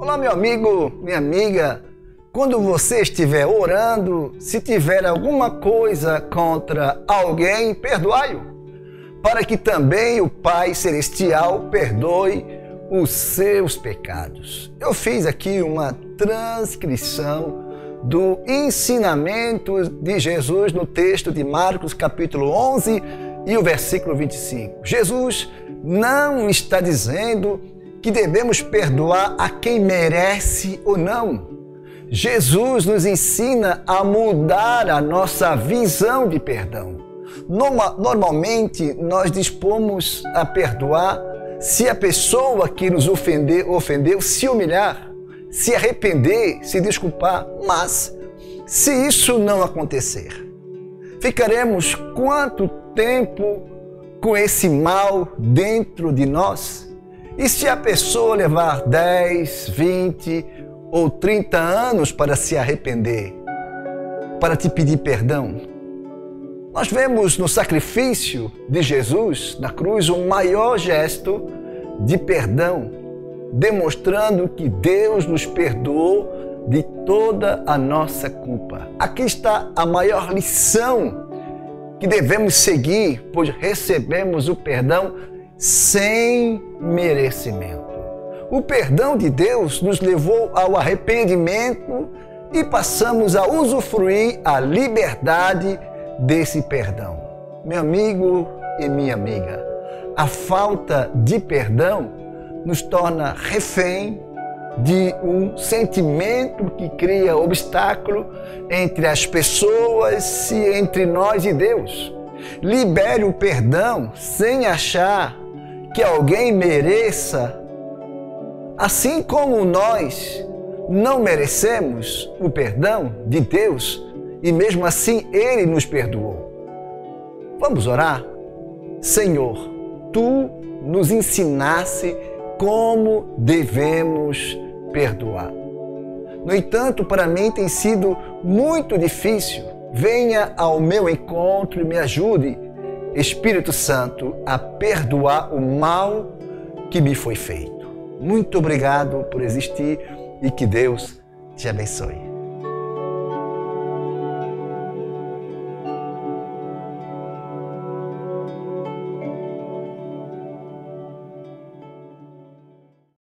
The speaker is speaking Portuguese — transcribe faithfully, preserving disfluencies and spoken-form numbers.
Olá, meu amigo, minha amiga. Quando você estiver orando, se tiver alguma coisa contra alguém, perdoai-o, para que também o Pai Celestial perdoe os seus pecados. Eu fiz aqui uma transcrição do ensinamento de Jesus no texto de Marcos, capítulo onze e o versículo vinte e cinco. Jesus não está dizendo que devemos perdoar a quem merece ou não. Jesus nos ensina a mudar a nossa visão de perdão. Normalmente, nós dispomos a perdoar se a pessoa que nos ofendeu, ofendeu se humilhar, se arrepender, se desculpar. Mas, se isso não acontecer, ficaremos quanto tempo com esse mal dentro de nós? E se a pessoa levar dez, vinte ou trinta anos para se arrepender, para te pedir perdão? Nós vemos no sacrifício de Jesus na cruz o maior gesto de perdão, demonstrando que Deus nos perdoou de toda a nossa culpa. Aqui está a maior lição que devemos seguir, pois recebemos o perdão sem merecimento. O perdão de Deus nos levou ao arrependimento e passamos a usufruir a liberdade desse perdão. Meu amigo e minha amiga, a falta de perdão nos torna refém de um sentimento que cria obstáculo entre as pessoas e entre nós e Deus. Libere o perdão sem achar que alguém mereça, assim como nós não merecemos o perdão de Deus e mesmo assim Ele nos perdoou. Vamos orar? Senhor, Tu nos ensinaste como devemos perdoar. No entanto, para mim tem sido muito difícil. Venha ao meu encontro e me ajude, Espírito Santo, a perdoar o mal que me foi feito. Muito obrigado por existir e que Deus te abençoe.